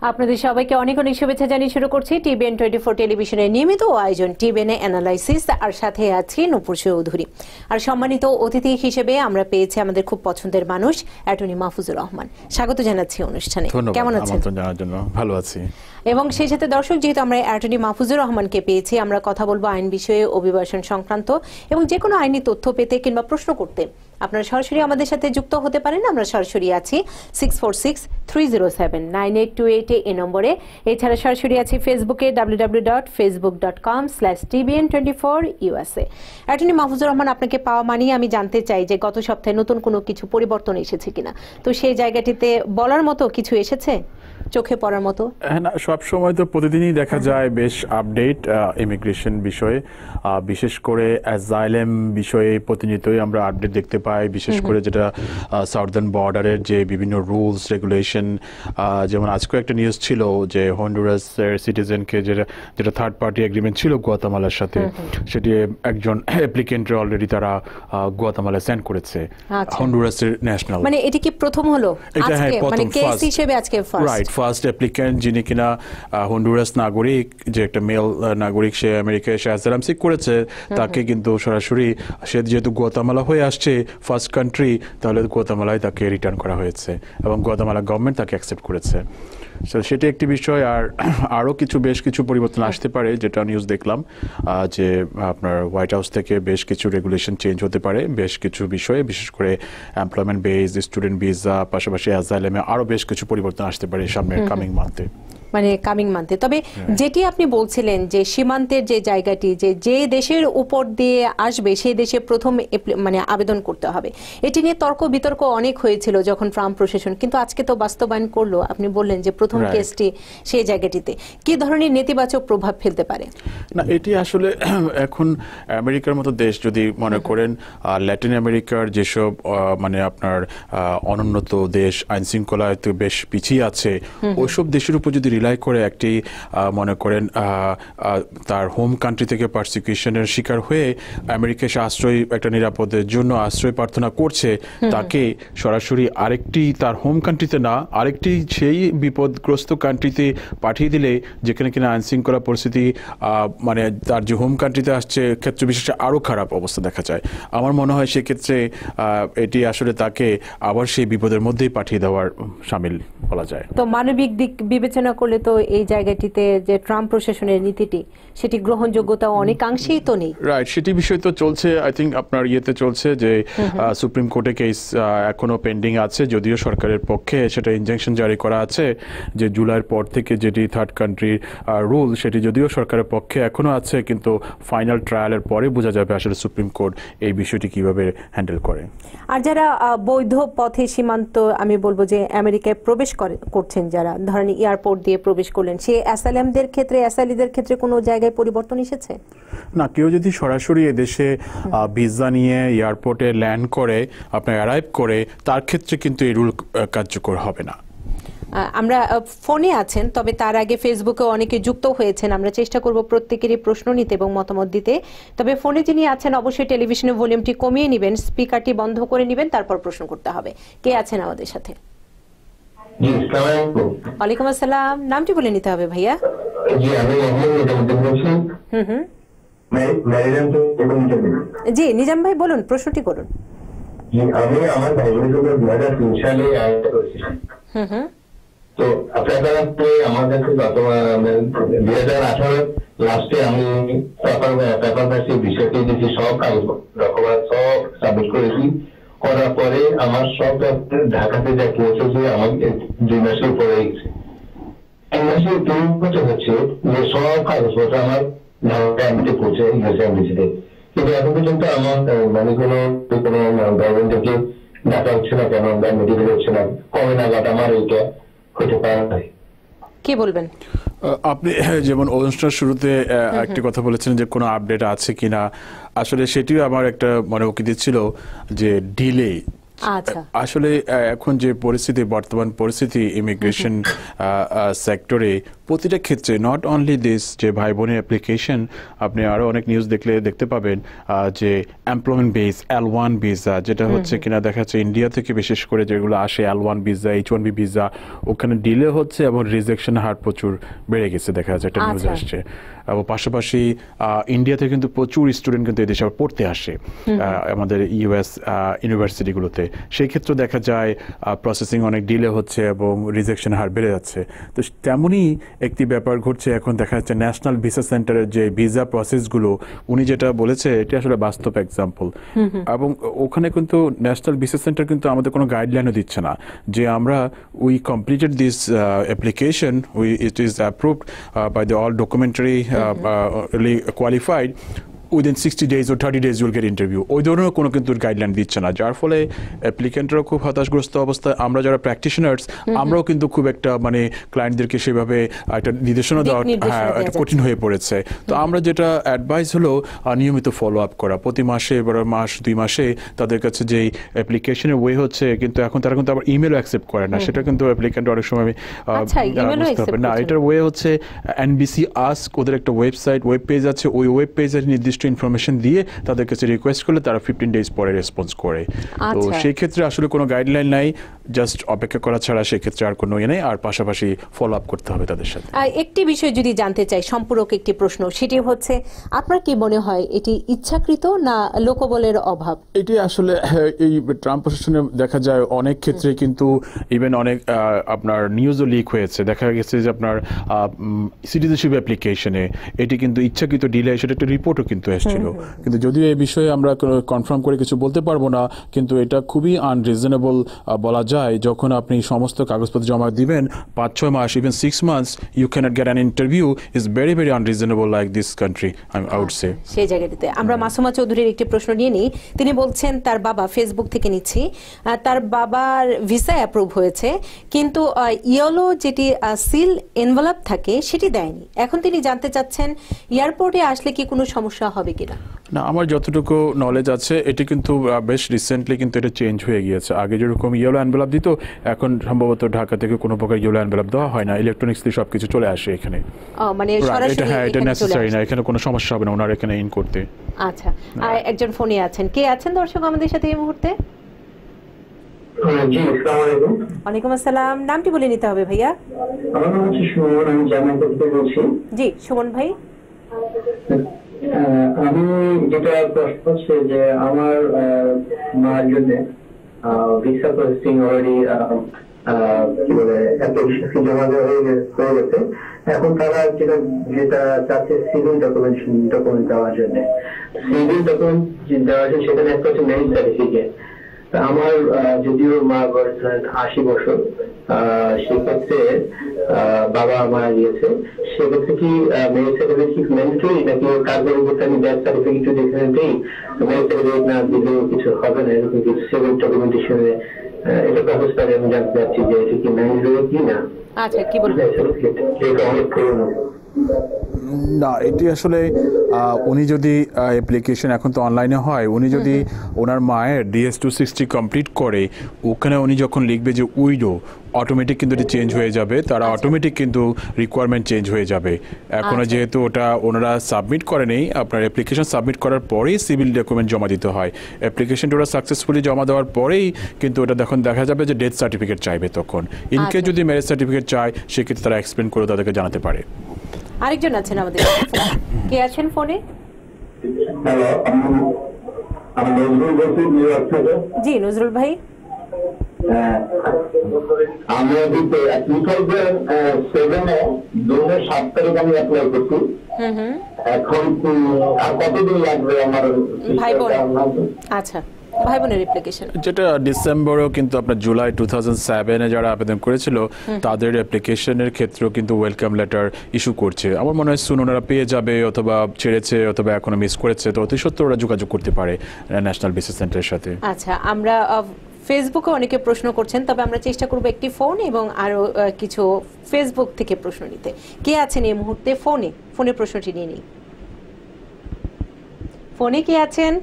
আপনাদের সবাইকে অনেক অনেক শুভেচ্ছা জানিয়ে শুরু করছি টিবিএন 24 টেলিভিশনের নিয়মিত আয়োজন টিবিএন অ্যানালাইসিস, আর সাথে আছি নূপুর চৌধুরী। আর সম্মানিত অতিথি হিসেবে আমরা পেয়েছি আমাদের খুব পছন্দের মানুষ অ্যাটর্নি মাহফুজুর রহমান। স্বাগত জানাচ্ছি অনুষ্ঠানে। কেমন আছেন? ভালো আছি। এবং সেই সাথে দর্শক, যেহেতু আমরা অ্যাটর্নি মাহফুজুর রহমানকে পেয়েছি, আমরা কথা বলবো আইন বিষয়ে, অভিবাসন সংক্রান্ত এবং যে কোনো আইনি তথ্য পেতে কিংবা প্রশ্ন করতে আপনারা সরাসরি আমাদের সাথে যুক্ত হতে পারেন। আমরা সরাসরি আছি 646-307-9828 এই নম্বরে। এছাড়া সরাসরি আছি ফেসবুকে www.facebook.com/tbn24USA। অ্যাটর্নি মাহফুজুর রহমান, আপনাকে পাওয়া মানেই আমি জানতে চাই যে গত সপ্তাহে নতুন কোনো কিছু পরিবর্তন এসেছে কিনা। তো সেই জায়গাটিতে বলার মতো কিছু এসেছে, চোখে পড়ার মতো? হ্যাঁ, না, সব সময় তো প্রতিদিনই দেখা যায় বেশ আপডেট ইমিগ্রেশন বিষয়ে, বিশেষ করে অ্যাজাইলেম বিষয়ে প্রতিনিয়তই আমরা আপডেট দেখতে পাই। বিশেষ করে যেটা সাউদার্ন বর্ডারের যে বিভিন্ন রুলস রেগুলেশন, যেমন আজকেও একটা নিউজ ছিল যে হন্ডুরাসের সিটিজেনকে যেটা থার্ড পার্টি এগ্রিমেন্ট ছিল গুয়াতামালার সাথে, সেটি একজন অ্যাপ্লিকেন্টের অলরেডি তারা গুয়াতামালা সেন্ড করেছে, হন্ডুরাসের ন্যাশনাল। মানে এটি কি প্রথম হলো আজকে, মানে কেস হিসেবে আজকে ফার্স্ট? ফার্স্ট অ্যাপ্লিক্যান্ট যিনি কিনা হন্ডুরাস নাগরিক, যে একটা মেল নাগরিক, সে আমেরিকায় এসে অ্যাসাইলাম সিক করেছে, তাকে কিন্তু সরাসরি, সে যেহেতু গুয়াতামালা হয়ে আসছে ফার্স্ট কান্ট্রি, তাহলে গুয়াতামালায় তাকে রিটার্ন করা হয়েছে এবং গুয়াতামালা গভর্নমেন্ট তাকে অ্যাকসেপ্ট করেছে। সেটি একটি বিষয়। আর আরও বেশ কিছু পরিবর্তন আসতে পারে, যেটা নিউজ দেখলাম যে আপনার হোয়াইট হাউস থেকে বেশ কিছু রেগুলেশন চেঞ্জ হতে পারে বেশ কিছু বিষয়ে, বিশেষ করে এমপ্লয়মেন্ট বেস, স্টুডেন্ট ভিসা, পাশাপাশি অ্যাজাইলেমে আরও বেশ কিছু পরিবর্তন আসতে পারে সামনের কামিং মান্থে। মানে কামিং মান্থে। তবে যেটি আপনি বলছিলেন যে সীমান্তের যে জায়গাটি, যে দেশের উপর দিয়ে আসবে সেই দেশে প্রথম মানে আবেদন করতে হবে, এটি নিয়ে তর্ক বিতর্ক অনেক হয়েছিল যখন ট্রাম্প প্রশাসন, কিন্তু আজকে তো বাস্তবায়ন করলো। আপনি বললেন যে প্রথম কেসটি সেই জায়গাটিতে কি ধরনের নেতিবাচক প্রভাব ফেলতে পারে? না, এটি আসলে এখন আমেরিকার মতো দেশ, যদি মনে করেন ল্যাটিন আমেরিকার যেসব মানে আপনার অনুন্নত দেশ, আইন শৃঙ্খলায় তো বেশ পিছিয়ে আছে, ওইসব দেশের উপর যদি রিলাই করে একটি মনে করেন তার হোম কান্ট্রি থেকে পারসিকিউশনের শিকার হয়ে আমেরিকা এসে আশ্রয়, একটা নিরাপদের জন্য আশ্রয় প্রার্থনা করছে, তাকে সরাসরি আরেকটি তার হোম কান্ট্রিতে না, আরেকটি সেই বিপদগ্রস্ত কান্ট্রিতে পাঠিয়ে দিলে, যেখানে কিনা আইন শৃঙ্খলা পরিস্থিতি মানে তার যে হোম কান্ট্রিতে আসছে ক্ষেত্রে বিশেষে আরও খারাপ অবস্থা দেখা যায়। আমার মনে হয় সেক্ষেত্রে এটি আসলে তাকে আবার সেই বিপদের মধ্যেই পাঠিয়ে দেওয়ার সামিল বলা যায়। তো মানবিক দিক বিবেচনা করলে তো এই জায়গাটিতে যে ট্রাম্প প্রশাসনের নীতিটি, সেটি গ্রহণযোগ্যতা অনেকাংশেই তো নেই। রাইট, সেটি বিষয় তো চলছে, আই থিঙ্ক আপনার ইয়েতে চলছে যে সুপ্রিম কোর্টে কেস এখনো পেন্ডিং আছে, যদিও সরকারের পক্ষে সেটা ইনজাংশন জারি করা আছে যে জুলাইয়ের পর থেকে যেটি থার্ড কান্ট্রির রুল, সেটি যদিও সরকারের পক্ষে এখনো আছে, কিন্তু ফাইনাল ট্রায়ালের পরে বোঝা যাবে আসলে সুপ্রিম কোর্ট এই বিষয়টি কিভাবে হ্যান্ডেল করে। আর যারা বৈধ পথে সীমান্ত, আমি বলবো যে আমেরিকায় প্রবেশ করছেন, যারা ধরেন এয়ারপোর্ট দিয়ে প্রবেশ করলেন, সেই অ্যাসাইলামদের ক্ষেত্রে, অ্যাসাইলিদের ক্ষেত্রে কোনো জায়গায় পরিবর্তন এসেছে? না, কেউ যদি সরাসরি এদেশে ভিসা নিয়ে এয়ারপোর্টে ল্যান্ড করে, আপনার অ্যারাইভ করে, তার ক্ষেত্রে কিন্তু এই রুল কার্যকর হবে না। আমরা ফোনে আছেন, তবে তার আগে ফেসবুকে অনেকে যুক্ত হয়েছেন, আমরা চেষ্টা করব প্রত্যেকেরই প্রশ্ন নিতে এবং মতামত দিতে। তবে ফোনে যিনি আছেন অবশ্যই টেলিভিশনের ভলিউমটি কমিয়ে নেবেন, স্পিকারটি বন্ধ করে নেবেন, তারপর প্রশ্ন করতে হবে। কে আছেন আমাদের সাথে? ওয়ালাইকুম আসসালাম, নামটি বলে নিতে হবে ভাইয়া। জি নিজাম ভাই বলুন, প্রশ্নটি করুন। আমি আমার ভাইয়ের জন্য 2003 সালে তো আপনারা আমার কাছে 2018 লাস্টে আমি পেপার ভার্সি বিষয়টি দিয়েছি, সব কাগজ ডকুমেন্ট সব সাবমিট করেছি। করার পরে আমার সব ঢাকাতে যা পৌঁছেছে আমাকে 2 মাসের উপরে গেছে। 1 মাসের 3 বছর হচ্ছে যে সব কাগজপত্র আমার ঢাকা এমনিতে পৌঁছে গেছে এমবিসিতে, কিন্তু এখন পর্যন্ত আমার মানে কোনো গভর্নমেন্ট থেকে ডাকা হচ্ছে না কেন, বা মেডিকেল হচ্ছে না, কবে নাগাদ আমার এইটা হতে পারে? কি বলবেন আপনি? যেমন অনুষ্ঠানের শুরুতে একটি কথা বলেছেন যে কোনো আপডেট আছে কিনা, আসলে সেটিও আমার একটা মনে উকি ছিল যে ডিলে। আসলে এখন যে পরিস্থিতি, বর্তমান পরিস্থিতি ইমিগ্রেশন সেক্টরে প্রতিটা ক্ষেত্রে নট অনলি দিস যে ভাই বোনের অ্যাপ্লিকেশন, আপনি আরও অনেক নিউজ দেখতে পাবেন যে এমপ্লয়মেন্ট বেস L1 ভিসা, যেটা হচ্ছে কিনা দেখা যাচ্ছে ইন্ডিয়া থেকে বিশেষ করে যেগুলো আসে L1 ভিসা, H1B ভিসা, ওখানে ডিলে হচ্ছে এবং রিজেকশন হার প্রচুর বেড়ে গেছে দেখা যাচ্ছে, একটা নিউজ আসছে। এবং পাশাপাশি ইন্ডিয়া থেকে কিন্তু প্রচুর স্টুডেন্ট কিন্তু এদেশে আবার পড়তে আসে আমাদের US ইউনিভার্সিটিগুলোতে। সেই ক্ষেত্রে দেখা যায় প্রসেসিং অনেক ডিলে হচ্ছে এবং রিজেকশন হার বেড়ে যাচ্ছে। তো তেমনই একটি ব্যাপার ঘটছে এখন, দেখা যাচ্ছে ন্যাশনাল ভিসা সেন্টারের যে ভিসা প্রসেসগুলো, উনি যেটা বলেছে এটি আসলে বাস্তব এক্সাম্পল। এবং ওখানে কিন্তু ন্যাশনাল ভিসা সেন্টার কিন্তু আমাদের কোনো গাইডলাইনও দিচ্ছে না যে আমরা we completed this application, it is approved by the all documentary qualified within 60 days or 30 days you'll get interview, ওই ধরনের কোনো কিন্তু গাইডলাইন দিচ্ছে না, যার ফলে অ্যাপ্লিকেন্টরাও খুব হতাশগ্রস্ত অবস্থায়। আমরা যারা প্র্যাকটিশনার্স আমরাও কিন্তু খুব একটা মানে ক্লায়েন্টদেরকে সেভাবে একটা নির্দেশনা দেওয়া একটা কঠিন হয়ে পড়েছে। তো আমরা যেটা অ্যাডভাইস হলো নিয়মিত ফলো আপ করা, প্রতি মাসে এবার মাস 2 মাসে তাদের কাছে যেই অ্যাপ্লিকেশনের ওয়ে হচ্ছে, কিন্তু এখন তারা কিন্তু আবার ইমেলও অ্যাকসেপ্ট করে না, সেটা কিন্তু অ্যাপ্লিকেন্ট অনেক সময় বুঝতে হবে না। এটার ওয়ে হচ্ছে NBC আস্ক, ওদের একটা ওয়েব পেজ আছে, ওই ওয়েব পেজের নির্দিষ্ট ইনফরমেশন দিয়ে তাদের কাছে রিকোয়েস্ট করলে তারা 15 ডেজ পরে রেসপন্স করে। তো সেই ক্ষেত্রে আসলে কোনো গাইডলাইন নাই, জাস্ট অপেক্ষা করা ছাড়া সেই ক্ষেত্রে আর কোনো ইয়ে নেই, আর পাশাপাশি ফলো আপ করতে হবে তাদের সাথে। একটি বিষয় যদি জানতে চাই, সম্পূরক একটি প্রশ্ন, সেটি হচ্ছে আপনার কি মনে হয় এটি ইচ্ছাকৃত না লোকবলের অভাব? এটি আসলে এই ট্রাম্প প্রশাসনে দেখা যায় অনেক ক্ষেত্রে কিন্তু ইভেন অনেক আপনার নিউজও লিক হয়েছে, দেখা গেছে যে আপনার সিটিজেনশিপ অ্যাপ্লিকেশনে এটি কিন্তু ইচ্ছাকৃত ডিলে, সেটা একটা রিপোর্টও কিন্তু এসেছিল। কিন্তু যদিও এই বিষয়ে আমরা কনফার্ম করে কিছু বলতে পারবো না, কিন্তু এটা খুবই আনরিজনেবল বলা যায়। যখন আপনি সমস্ত কাগজপত্র জমা দিবেন 5-6 মাস, even 6 months you cannot get an interview is very very unreasonable like this country, I would say। সেই জায়গাটিতে আমরা মাসুমা চৌধুরীর একটি প্রশ্ন নিয়ে নিই। তিনি বলছেন তার বাবা, ফেসবুক থেকে নিচ্ছি, তার বাবার ভিসা অ্যাপ্রুভ হয়েছে কিন্তু ইয়েলো যেটি সিল এনভেলপ থাকে সেটি দেয়নি। এখন তিনি জানতে চাচ্ছেন এয়ারপোর্টে আসলে কি কোনো সমস্যা হবে কিনা। না, আমার যতটুকু নলেজ আছে এটি কিন্তু বেশ রিসেন্টলি কিন্তু এটা চেঞ্জ হয়ে গিয়েছে। আগে যেরকম ইয়েলো এনভেলপ দিত, এখন সম্ভবত ঢাকা থেকে কোনো প্রকার ইয়েলো এনভেলপ দেওয়া হয় না, ইলেকট্রনিক্সলি সবকিছু চলে আসে এখানে। মানে সরাসরি এটা নেসেসারি না, এখানে কোনো সমস্যা হবে না ওনার এখানে ইন করতে। আচ্ছা, আর একজন ফোনে আছেন, কে আছেন দর্শক আমাদের সাথে এই মুহূর্তে? জি, আসসালামু আলাইকুম। ওয়ালাইকুম আসসালাম, নামটি বলে নিতে হবে ভাইয়া। আমার নাম হচ্ছে সুমন, আমি জামালপুর থেকে বলছি। জি সুমন ভাই। আমি যেটা প্রশ্ন হচ্ছে যে আমার মার জন্য ভিসা প্রসেসিং অলরেডি কি বলে অ্যাপ্লিকেশন জমা দেওয়া হয়ে গেছে। এখন তারা যেটা চাচ্ছে সিভিল ডকুমেন্ট দেওয়ার জন্য, সিভিল ডকুমেন্ট দেওয়ার জন্য সেখানে একটা হচ্ছে ম্যারেজ সার্টিফিকেট। আমার যদিও মা বয়স 80 বছর, সেক্ষেত্রে বাবা মারা গিয়েছে, সেক্ষেত্রে কি ম্যারেজ সার্টিফিকেট ম্যান্ডেটরি নাকি কার পরিবর্তে আমি ডেথ সার্টিফিকেট যেখানে দিই, ম্যারেজ সার্টিফিকেট না দিলেও কিছু হবে না, এরকম কিছু সিভিল ডকুমেন্টেশনে এটা প্রসেসটা আমি জানতে চাচ্ছি যে এটা কি ম্যান্ডেটরি কি না। আচ্ছা, কি বলবেন? এটা অনেক পুরনো। না, এটি আসলে উনি যদি অ্যাপ্লিকেশন এখন তো অনলাইনে হয়, উনি যদি ওনার মায়ের DS-260 কমপ্লিট করে, ওখানে উনি যখন লিখবে যে উইডো, অটোমেটিক কিন্তু এটি চেঞ্জ হয়ে যাবে, তারা অটোমেটিক কিন্তু রিকোয়ারমেন্ট চেঞ্জ হয়ে যাবে। এখনো যেহেতু ওটা ওনারা সাবমিট করেনি, আপনার অ্যাপ্লিকেশন সাবমিট করার পরেই সিভিল ডকুমেন্ট জমা দিতে হয়। অ্যাপ্লিকেশনটা ওরা সাকসেসফুলি জমা দেওয়ার পরেই কিন্তু ওটা তখন দেখা যাবে যে ডেথ সার্টিফিকেট চাইবে। তখন ইনকেস যদি ম্যারেজ সার্টিফিকেট চায়, সেক্ষেত্রে তারা এক্সপ্লেন করে তাদেরকে জানাতে পারে। আরেকজন আছেন আমাদের, কে আছেন ফোনে? হ্যালো, আমি নজরুল বলছি নিউ ইয়র্ক থেকে। জি নজরুল ভাই। আমি 2007-এ 2007 তারিখ আমি অ্যাপ্লাই করছি। এখন আর কতদিন লাগবে আমার ভাই বোন? আচ্ছা, ভাই বোনের অ্যাপ্লিকেশন যেটা ডিসেম্বরেও কিন্তু আপনার জুলাই 2007-এ যারা আবেদন করেছিল তাদের অ্যাপ্লিকেশনের ক্ষেত্রেও কিন্তু ওয়েলকাম লেটার ইস্যু করছে। আমার মনে হয় সুন ওনারা পেয়ে যাবে, অথবা ছেড়েছে অথবা এখনো মিস করেছে, তো অতি সত্ত্বর ওরা যোগাযোগ করতে পারে ন্যাশনাল ভিসা সেন্টারের সাথে। আচ্ছা, আমরা ফেসবুকে অনেকে প্রশ্ন করছেন, তবে আমরা চেষ্টা করব একটি ফোন এবং আরো কিছু ফেসবুক থেকে প্রশ্ন নিতে। কে আছেন এই মুহূর্তে ফোনে? ফোনের প্রশ্নটি নিয়ে নিই। ফোনে কে আছেন?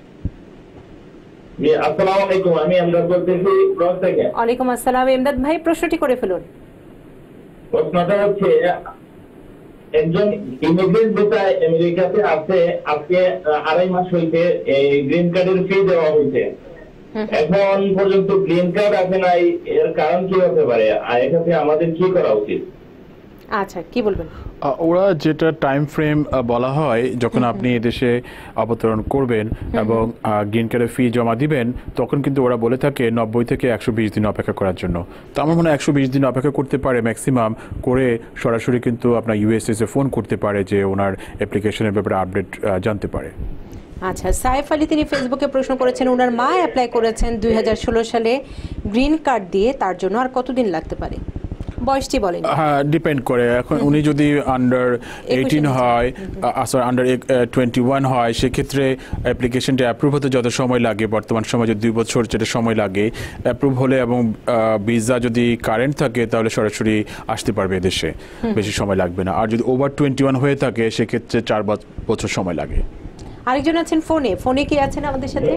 আসসালামু আলাইকুম, আমি এমদাদ বলতেছি ব্লক থেকে। ওয়ালাইকুম আসসালাম, এমদাদ ভাই প্রশ্নটি করে ফেলুন। প্রশ্নটা হচ্ছে একজন ইমিগ্রেন্ট ভিসায় আমেরিকাতে আছে, আজকে 2.5 মাস হইতে এই গ্রিন কার্ডের ফি দেওয়া হয়েছে, এখন পর্যন্ত গ্রিন কার্ড আসে নাই, এর কারণ কি হতে পারে, আর এক্ষেত্রে আমাদের কি করা উচিত? আচ্ছা, কি বলবেন? ওরা যেটা টাইম ফ্রেম বলা হয়, যখন আপনি এদেশে অবতরণ করবেন এবং গ্রিন কার্ডের ফি জমা দিবেন, তখন কিন্তু ওরা বলে থাকে 90 থেকে 120 দিন অপেক্ষা করার জন্য। তো আমার মনে হয় 120 দিন অপেক্ষা করতে পারে ম্যাক্সিমাম, করে সরাসরি কিন্তু আপনার ইউএসএসে ফোন করতে পারে যে ওনার অ্যাপ্লিকেশনের ব্যাপারে আপডেট জানতে পারে। আচ্ছা, সাইফ আলী তিনি ফেসবুকে প্রশ্ন করেছেন, ওনার মা অ্যাপ্লাই করেছেন 2016 সালে গ্রিন কার্ড দিয়ে, তার জন্য আর কতদিন লাগতে পারে? বয়সটি বলেন। হ্যাঁ, ডিপেন্ড করে। এখন উনি যদি আন্ডার 18 হয়, সরি আন্ডার 21 হয়, সেক্ষেত্রে অ্যাপ্লিকেশনটা অ্যাপ্রুভ হতে যত সময় লাগে, বর্তমান সময় যে 2 বছর যেটা সময় লাগে অ্যাপ্রুভ হলে, এবং ভিসা যদি কারেন্ট থাকে তাহলে সরাসরি আসতে পারবে এদেশে, বেশি সময় লাগবে না। আর যদি ওভার 21 হয়ে থাকে সেক্ষেত্রে 4 বছর সময় লাগে। আরেকজন আছেন ফোনে কে আছেন আমাদের সাথে?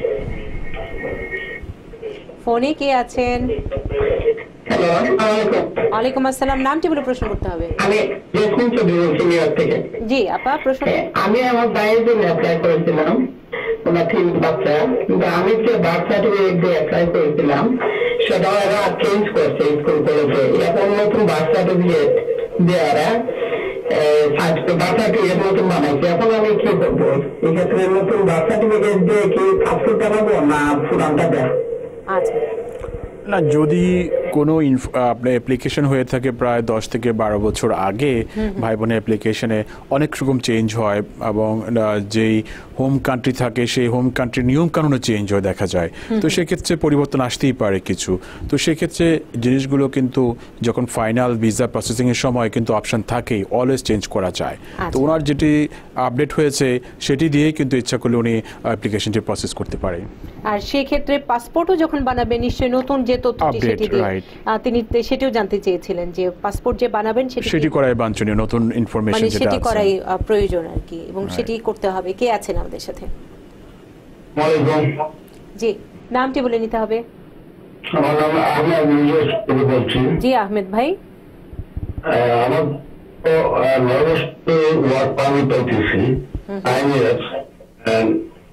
ফোনে কে আছেন? হ্যালো, ওয়ালাইকুম আসসালাম। নামটি বলে প্রশ্ন করতে হবে। আমি জেসমিন চৌধুরী বলছি নিউ ইয়র্ক থেকে। জি আপা, প্রশ্ন। আমি আমার ভাইয়ের জন্য অ্যাপ্লাই করেছিলাম, ওনার 3 বাচ্চা, কিন্তু আমি যে বার্থ সার্টিফিকেট দিয়ে অ্যাপ্লাই করেছিলাম সেটা ওরা চেঞ্জ করছে স্কুল কলেজে। এখন নতুন বার্থ সার্টিফিকেট দেওয়ারা বার্থ সার্টিফিকেট নতুন বানাইছে। এখন আমি কি করবো? এক্ষেত্রে নতুন বার্থ সার্টিফিকেট দিয়ে কি পাসপোর্টটা পাবো না পুরানটা দেয়? আচ্ছা, না, যদি কোনো আপনার অ্যাপ্লিকেশন হয়ে থাকে প্রায় 10 থেকে 12 বছর আগে, ভাই বোনের অ্যাপ্লিকেশনে অনেক রকম চেঞ্জ হয়, এবং যেই হোম কান্ট্রি থাকে সেই হোম কান্ট্রির নিয়ম কানুনও চেঞ্জ হয় দেখা যায়। তো সেক্ষেত্রে পরিবর্তন আসতেই পারে কিছু। তো সেক্ষেত্রে জিনিসগুলো কিন্তু যখন ফাইনাল ভিসা প্রসেসিংয়ের সময় কিন্তু অপশন থাকেই, অলওয়েজ চেঞ্জ করা যায়। তো ওনার যেটি আপডেট হয়েছে সেটি দিয়েই কিন্তু ইচ্ছা করলে উনি অ্যাপ্লিকেশনটি প্রসেস করতে পারে। আর সেক্ষেত্রে পাসপোর্টও যখন বানাবেন নিশ্চয়ই নতুন যে তথ্যটি সেটি দিয়ে তিনি সেটিও জানতে চেয়েছিলেন যে পাসপোর্ট যে বানাবেন সেটি করাই বাঞ্ছনীয়, নতুন ইনফরমেশন যেটা সেটি করাই প্রয়োজন আর কি, এবং সেটি করতে হবে। কে আছেন আমাদের সাথে? জি, নামটি বলে নিতে হবে। আমার নাম আহমেদ, বলছি। জি আহমেদ ভাই, আমার ওয়ার্ক পারমিট পাইতেছি 9 years, and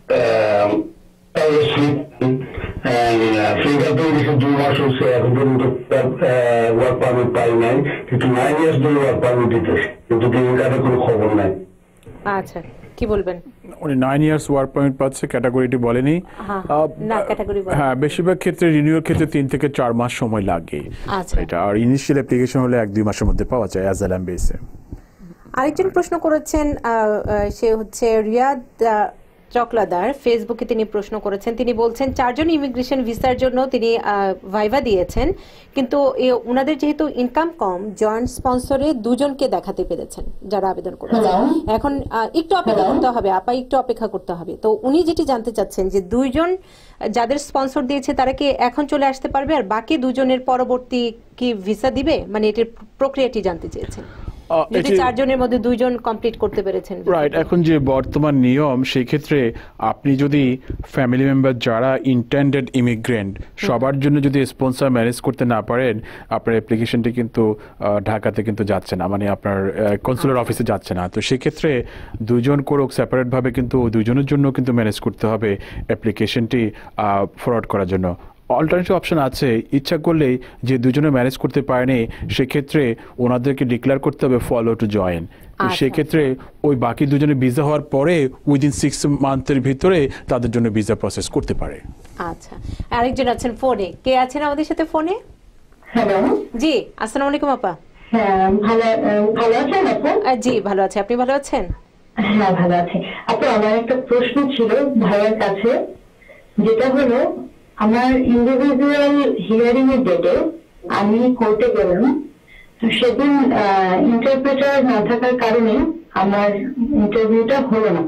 ফিঙ্গারপ্রিন্ট 2 মাস হচ্ছে, এখন পর্যন্ত ওয়ার্ক পারমিট পাই নাই, কিন্তু 9 years ধরে ওয়ার্ক পারমিট দিতেছে, কিন্তু গ্রিন কার্ডের কোনো খবর নাই। আচ্ছা, কি বলবেন? উনি 9 years ওয়ার্ক পারমিট পাচ্ছে, ক্যাটাগরিটি বলেনি। না, ক্যাটাগরি বলেনি। হ্যাঁ, বেশিরভাগ ক্ষেত্রে রিনিউয়াল ক্ষেত্রে 3 থেকে 4 মাস সময় লাগে। আচ্ছা, এটা আর ইনিশিয়াল অ্যাপ্লিকেশন হলে 1-2 মাসের মধ্যে পাওয়া যায় অ্যাজাইলাম বেসে। আরেকজন প্রশ্ন করেছেন, সে হচ্ছে রিয়াদ চকলাদার। ফেসবুকে তিনি প্রশ্ন করেছেন, তিনি বলছেন 4 জন ইমিগ্রেশন ভিসার জন্য তিনি ভাইভা দিয়েছেন, কিন্তু ওনাদের যেহেতু ইনকাম কম, জয়েন্ট স্পন্সরে 2 জনকে দেখাতে পেরেছেন যারা আবেদন করেছেন। এখন একটু অপেক্ষা করতে হবে আপা, একটু অপেক্ষা করতে হবে। তো উনি যেটি জানতে চাচ্ছেন যে 2 জন যাদের স্পন্সর দিয়েছে তারা কি এখন চলে আসতে পারবে, আর বাকি 2 জনের পরবর্তী কি ভিসা দিবে, মানে এটির প্রক্রিয়াটি জানতে চেয়েছেন। যদি 4 জনের মধ্যে 2 জন কমপ্লিট করতে পেরেছেন। রাইট, এখন যে বর্তমান নিয়ম, সেই ক্ষেত্রে আপনি যদি ফ্যামিলি মেম্বার যারা ইন্টেন্ডেড ইমিগ্রেন্ট সবার জন্য যদি স্পন্সর ম্যানেজ করতে না পারেন, আপনার অ্যাপ্লিকেশনটি কিন্তু ঢাকাতে কিন্তু যাচ্ছে না, মানে আপনার কনসুলার অফিসে যাচ্ছে না। তো সেক্ষেত্রে 2 জন করুক সেপারেটভাবে, কিন্তু 2 জনের জন্য কিন্তু ম্যানেজ করতে হবে অ্যাপ্লিকেশনটি ফরওয়ার্ড করার জন্য। অল্টারনেটিভ অপশন আছে, ইচ্ছা করলেই যে 2 জনে ম্যানেজ করতে পারেনি সেক্ষেত্রে ওনাদেরকে ডিক্লেয়ার করতে হবে ফলো টু জয়েন। সেক্ষেত্রে ওই বাকি 2 জনের ভিসা হওয়ার পরে উইদিন 6 মান্থের ভিতরে তাদের জন্য ভিসা প্রসেস করতে পারে। আচ্ছা, আরেকজন আছেন ফোনে। কে আছেন আমাদের সাথে ফোনে? হ্যালো, জি আসসালামু আলাইকুম আপা। হ্যাঁ, ভালো আছেন আপু? জি ভালো আছি, আপনি ভালো আছেন? হ্যাঁ, ভালো আছি আপু। আমার একটা প্রশ্ন ছিল ভাইয়ের কাছে, যেটা হলো আমার ইন্ডিভিজুয়াল হিয়ারিং এর ডেটে আমি কোর্টে গেলাম, তো সেদিন ইন্টারপ্রেটার না থাকার কারণে আমার ইন্টারভিউটা হলো না।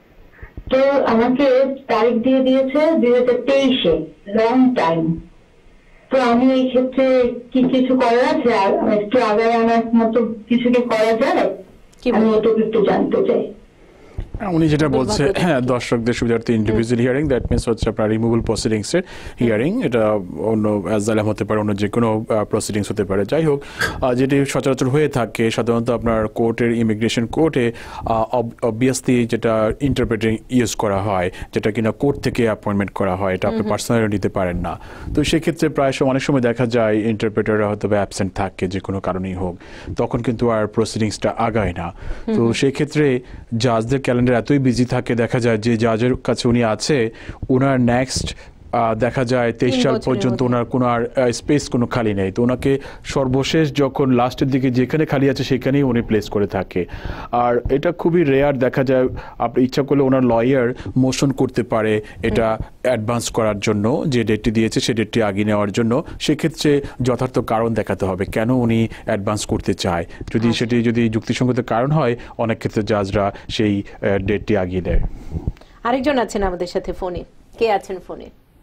তো আমাকে তারিখ দিয়ে দিয়েছে 2023-এ, লং টাইম। তো আমি এই ক্ষেত্রে কি কিছু করার আছে, আর একটু আগায় আনার মতো কিছু কি করা যায়? আমি এটুকু একটু জানতে চাই। উনি যেটা বলছে দর্শকদের সুবিধার্থে ইন্ডিভিজুয়াল হিয়ারিং, দ্যাট মিনস হচ্ছে আপনার রিমুভাল প্রসিডিংস এর হিয়ারিং, এটা অন্য অ্যাজাইলাম হতে পারে, অন্য যে কোনো প্রসিডিংস হতে পারে। যাই হোক, যেটি সচরাচর হয়ে থাকে সাধারণত আপনার কোর্টের ইমিগ্রেশন কোর্টে অবভিয়াসলি যেটা ইন্টারপ্রেটিং ইউজ করা হয়, যেটা কিনা কোর্ট থেকে অ্যাপয়েন্টমেন্ট করা হয়, এটা আপনি পার্সোনালি নিতে পারেন না। তো সেক্ষেত্রে প্রায় অনেক সময় দেখা যায় ইন্টারপ্রেটাররা হয়তো অ্যাবসেন্ট থাকে যে কোনো কারণেই হোক, তখন কিন্তু আর প্রসিডিংসটা আগায় না। তো সেক্ষেত্রে জাজদের ক্যালেন্ডার এতই বিজি থাকে, দেখা যায় যে জাজের কাছে উনি আছে, ওনার নেক্সট দেখা যায় 23 সাল পর্যন্ত ওনার কোনো আর স্পেস কোনো খালি নেই। তো ওনাকে সর্বশেষ যখন লাস্টের দিকে যেখানে খালি আছে সেখানেই উনি প্লেস করে থাকে। আর এটা খুবই রেয়ার, দেখা যায় আপনি ইচ্ছা করলে ওনার লয়ার মোশন করতে পারে এটা অ্যাডভান্স করার জন্য, যে ডেটটি দিয়েছে সে ডেটটি আগিয়ে নেওয়ার জন্য। সেক্ষেত্রে যথার্থ কারণ দেখাতে হবে কেন উনি অ্যাডভান্স করতে চায়। সেটি যদি যুক্তিসঙ্গত কারণ হয়, অনেক ক্ষেত্রে জাজরা সেই ডেটটি আগিয়ে দেয়। আরেকজন আছেন আমাদের সাথে ফোনে। কে আছেন ফোনে?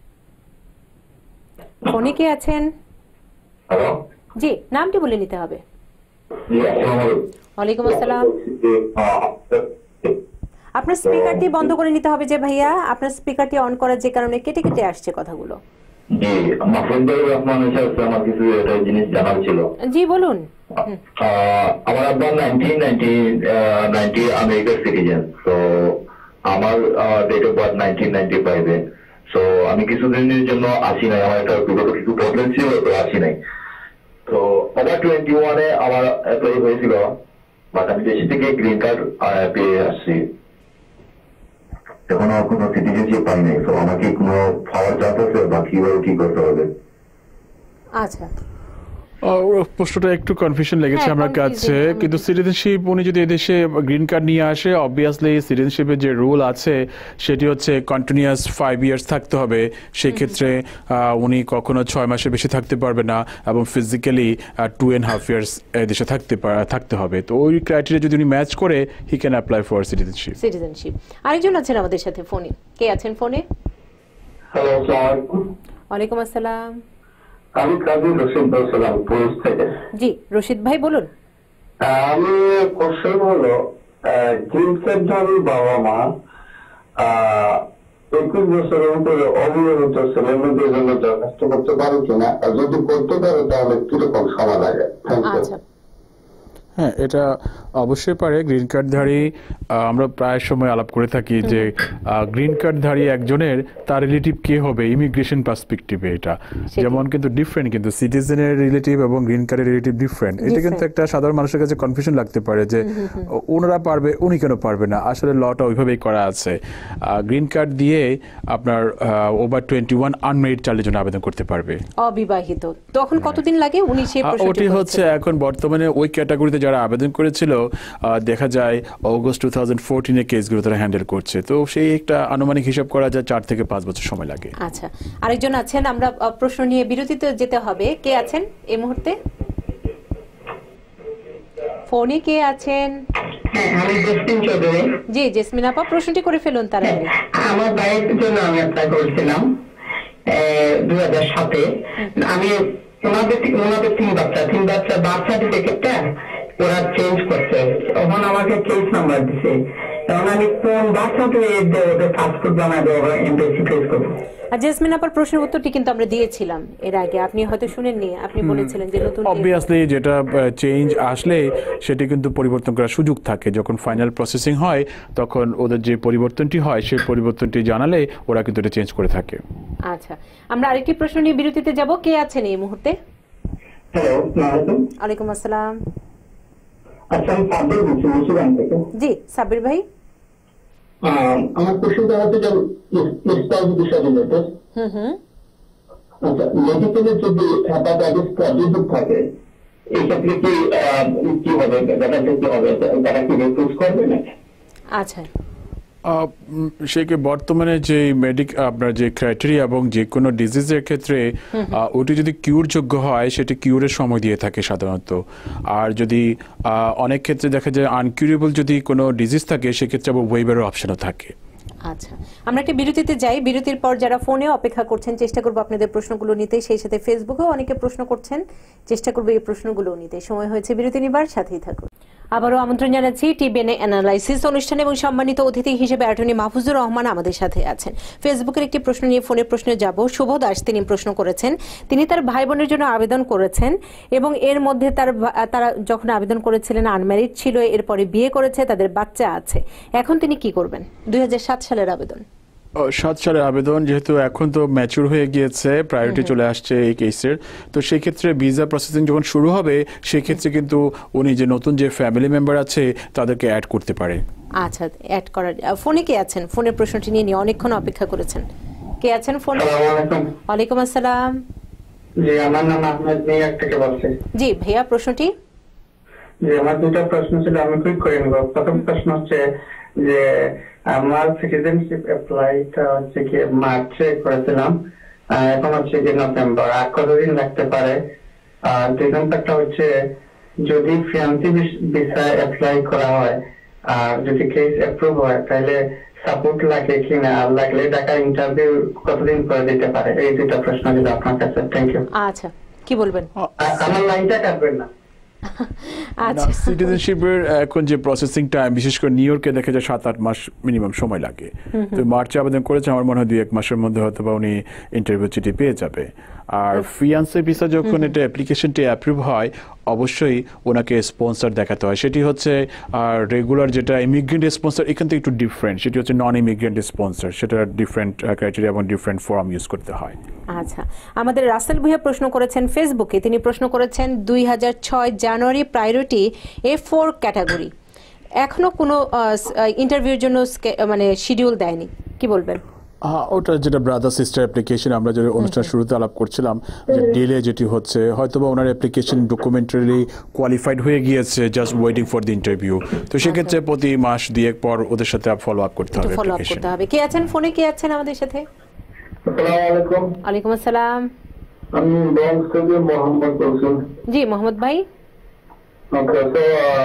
ফোনে কে আছেন? হ্যালো, জি, নামটি বলে নিতে হবে। জি আসসালামু আলাইকুম। ওয়ালাইকুম আসসালাম। আপনার স্পিকারটি বন্ধ করে নিতে হবে যে ভাইয়া, আপনার স্পিকারটি অন করার যে কারণে কেটে কেটে আসছে কথাগুলো। জি, মাহফুজুর রহমান স্যার, আমার কিছু একটা জিনিস জানার ছিল। জি বলুন। আমার আব্বা 1990 আমেরিকার সিটিজেন। তো আমার ডেট অফ বার্থ 1995 সো আমি কিছুদিনের জন্য আসি নাই, আমার একটা কিছু প্রবলেম ছিল, তো আসি নাই। তো ওভার 21 আমার অ্যাপ্লাই হয়েছিল, বাট আমি দেশ থেকে গ্রিন কার্ড পেয়ে আসছি, এখনো কোনো সিটিজেনশিপ পাই নাই। তো আমাকে কোনো পাওয়ার চান্স আছে বা কিভাবে কি করতে হবে? আচ্ছা, প্রশ্নটা একটু কনফিউশন লেগেছে আমার কাছে, কিন্তু সিটিজেনশিপ উনি যদি এদেশে গ্রিন কার্ড নিয়ে আসে, অবভিয়াসলি সিটিজেনশিপের যে রুল আছে সেটি হচ্ছে কন্টিনিউয়াস 5 ইয়ার্স থাকতে হবে। সেক্ষেত্রে উনি কখনো 6 মাসের বেশি থাকতে পারবে না, এবং ফিজিক্যালি 2.5 ইয়ার্স এদেশে থাকতে হবে। তো ওই ক্রাইটেরিয়া যদি উনি ম্যাচ করে, he can apply for citizenship. আরেকজন আছেন আমাদের সাথে ফোনে। কে আছেন ফোনে? হ্যালো, আসসালামু আলাইকুম। ওয়ালাইকুম আসসালাম। আমি কাজী রশিদ বলছিলাম পুলিশ থেকে। জি রশিদ ভাই বলুন। আমি কোশ্চেন হলো, গ্রিন কার্ড ধারী বাবা মা 21 বছরের উপরে অবিবাহিত ছেলে মেয়েদের জন্য দরখাস্ত করতে পারে কিনা, আর যদি করতে পারে তাহলে কিরকম সময় লাগে? আচ্ছা, হ্যাঁ, এটা অবশ্যই পারে। গ্রিন কার্ডধারী আমরা প্রায় সময় আলাপ করে থাকি যে গ্রিন কার্ডধারী একজনের তার রিলেটিভ কে হবে ইমিগ্রেশন পার্সপেক্টিভে, এটা যেমন কিন্তু ডিফারেন্ট, কিন্তু সিটিজেনের রিলেটিভ এবং গ্রিন কার্ডের রিলেটিভ ডিফারেন্ট। এটা কিন্তু একটা সাধারণ মানুষের কাছে কনফিউশন লাগতে পারে যে ওনারা পারবে, উনি কেন পারবে না। আসলে লটা ওইভাবেই করা আছে। গ্রিন কার্ড দিয়ে আপনার ওভার 21 আনমেরিড চাইল্ডের জন্য আবেদন করতে পারবে। অবিবাহিত তখন কতদিন লাগে? উনি সেই প্রশ্নটি ওটি হচ্ছে এখন বর্তমানে ওই ক্যাটাগরিতে যারা আবেদন করেছিল, দেখা যায় অগস্ট 2014 কেসগুলো তারা হ্যান্ডেল করছে। তো সেই একটা আনুমানিক হিসাব করা যায় 4 থেকে 5 বছর সময় লাগে। আচ্ছা, আরেকজন আছেন, আমরা প্রশ্ন নিয়ে বিরতিতে যেতে হবে। কে আছেন এই মুহূর্তে ফোনে? কে আছেন? আমি জেসমিন চৌধুরী। জি জেসমিন আপা, প্রশ্নটি করে ফেলুন তার আগে। আমার ভাইয়ের জন্য আমি অ্যাপ্লাই করেছিলাম 2007-এ। আমি ওনাদের 3 বাচ্চা বার্থ সার্টিফিকেটটা ওরা চেঞ্জ করছে, তখন আমাকে কেস নাম্বার দিছে। তখন আমি কোন বার্থ সার্টিফিকেট দিয়ে ওদের পাসপোর্ট বানাবো, এমবেসি ফেস করবো। আর জেসমিন আপার প্রশ্নের উত্তরটি কিন্তু আমরা দিয়েছিলাম এর আগে, আপনি হয়তো শুনেননি। আপনি বলেছিলেন যে নতুন অবভিয়াসলি যেটা চেঞ্জ আসলে সেটি কিন্তু পরিবর্তন করার সুযোগ থাকে। যখন ফাইনাল প্রসেসিং হয় তখন ওদের যে পরিবর্তনটি হয় সেই পরিবর্তনটি জানালে ওরা কিন্তু এটা চেঞ্জ করে থাকে। আচ্ছা, আমরা আরেকটি প্রশ্ন নিয়ে বিরতিতে যাব। কে আছেন এই মুহূর্তে? হ্যালো, আসসালামু ওয়ালাইকুম আসসালাম। আচ্ছা, আমি সাব্বির বলছি মুন্সিগঞ্জ থেকে। জি সাব্বির ভাই। আমার কোশ্চেনটা হচ্ছে যে স্পাউস বিষয় রিলেটেড। আচ্ছা, মেডিকেলের যদি হেপাটাইটিস পজিটিভ থাকে, এই ক্ষেত্রে কি হবে? কি হবে? তারা কি রিফিউজ করবে নাকি? আচ্ছা, সেকে বর্তমানে যে আপনার যে ক্রাইটেরিয়া এবং যে কোনো ডিজিজের ক্ষেত্রে ওটি যদি কিউরযোগ্য হয় সেটি কিউরের সময় দিয়ে থাকে সাধারণত। আর যদি অনেক ক্ষেত্রে দেখা যায় আনকিউরেবল যদি কোনো ডিজিজ থাকে সেক্ষেত্রে আবার ওয়েবারের অপশনও থাকে। আচ্ছা, আমরা একটা বিরতিতে যাই। বিরতির পর যারা ফোনে অপেক্ষা করছেন, চেষ্টা করবো আপনাদের প্রশ্নগুলো নিতে। সেই সাথে ফেসবুকেও অনেকে প্রশ্ন করছেন, চেষ্টা করবো এই প্রশ্নগুলো নিতে। সময় হয়েছে বিরতি নিবার, সাথেই থাকুন। আবারও আমন্ত্রণ জানাচ্ছি টিবিএন অ্যানালাইসিস অনুষ্ঠানে এবং সম্মানিত অতিথি হিসেবে অ্যাটর্নি মাহফুজুর রহমান আমাদের সাথে আছেন। ফেসবুকের একটি প্রশ্ন নিয়ে ফোনের প্রশ্নে যাব। শুভ দাস তিনি প্রশ্ন করেছেন, তিনি তার ভাই বোনের জন্য আবেদন করেছেন এবং এর মধ্যে তারা যখন আবেদন করেছিলেন আনম্যারিড ছিল, এরপরে বিয়ে করেছে, তাদের বাচ্চা আছে। এখন তিনি কি করবেন? 2007 সালের আবেদন। 7 সালের আবেদন, যেহেতু এখন তো ম্যাচিউর হয়ে গিয়েছে, প্রায়োরিটি চলে আসছে এই কেসের, তো সেই ক্ষেত্রে ভিসা প্রসেসিং যখন শুরু হবে সেই ক্ষেত্রে কিন্তু উনি যে নতুন যে ফ্যামিলি মেম্বার আছে তাদেরকে অ্যাড করতে পারে। আচ্ছা, অ্যাড করার ফোনে কে আছেন? ফোনের প্রশ্নটি নিয়ে অনেকক্ষণ অপেক্ষা করেছেন। কে আছেন ফোনে? ওয়ালাইকুম আসসালাম। জি, আমার নাম আহমেদ মিয়া থেকে বলছি। জি ভাইয়া, প্রশ্নটি? জি, আমার দুটো প্রশ্ন ছিল, আমি কুইক করে নেব। প্রথম প্রশ্ন হচ্ছে যে আমার সিটিজেনশিপ অ্যাপ্লাইটা হচ্ছে কি মার্চে করেছিলাম, এখন হচ্ছে কি নভেম্বর, আর কতদিন লাগতে পারে? আর দুই নম্বরটা হচ্ছে যদি ফিয়ান্সি ভিসা অ্যাপ্লাই করা হয় আর যদি কেস অ্যাপ্রুভ হয় তাহলে সাপোর্ট লাগে কিনা, আর লাগলে ঢাকা ইন্টারভিউ কতদিন পরে দিতে পারে? এই দুটো প্রশ্ন ছিল আপনার কাছে। Thank you. আচ্ছা, কি বলবেন? আমার লাইনটা কাটবেন না। আচ্ছা, সিটিজেনশিপের এখন যে প্রসেসিং টাইম, বিশেষ করে নিউ ইয়র্কে দেখা যায় 7-8 মাস মিনিমাম সময় লাগে। তো মার্চে আবেদন করেছে, আমার মনে হয় 2-1 মাসের মধ্যে হয়তো বা উনি ইন্টারভিউ চিঠি পেয়ে যাবে। আর ফিয়ান্সে ভিসা যখন এটা অ্যাপ্লিকেশনটি অ্যাপ্রুভ হয় অবশ্যই ওনাকে স্পন্সর দেখাতে হয়। সেটি হচ্ছে রেগুলার যেটা ইমিগ্রেন্ট স্পন্সর, এখান থেকে একটু ডিফারেন্ট, সেটি হচ্ছে নন ইমিগ্রেন্ট স্পন্সর, সেটা ডিফারেন্ট ক্রাইটেরিয়া এবং ডিফারেন্ট ফর্ম ইউজ করতে হয়। আচ্ছা, আমাদের রাসেল ভুইয়া প্রশ্ন করেছেন ফেসবুকে, তিনি প্রশ্ন করেছেন 2006 জানুয়ারি প্রায়োরিটি A4 ক্যাটাগরি, এখনো কোনো ইন্টারভিউর জন্য মানে শিডিউল দেয়নি, কি বলবেন? ওটা যেটা ব্রাদার সিস্টার অ্যাপ্লিকেশন, আমরা যে অনুষ্ঠান শুরুতে আলাপ করছিলাম যে ডিলে যেটি হচ্ছে, হয়তো বা ওনার অ্যাপ্লিকেশন ডকুমেন্টারি কোয়ালিফাইড হয়ে গিয়েছে, just waiting for the interview. তো সেক্ষেত্রে প্রতি মাস 2-1 পর ওদের সাথে ফলো আপ করতে হবে। কে আছেন ফোনে? কে আছেন আমাদের সাথে? আসসালামু আলাইকুম। ওয়ালাইকুম আসসালাম। আমি ব্রঙ্কস থেকে মোহাম্মদ বলছি। জি মোহাম্মদ ভাই। ওকে, তো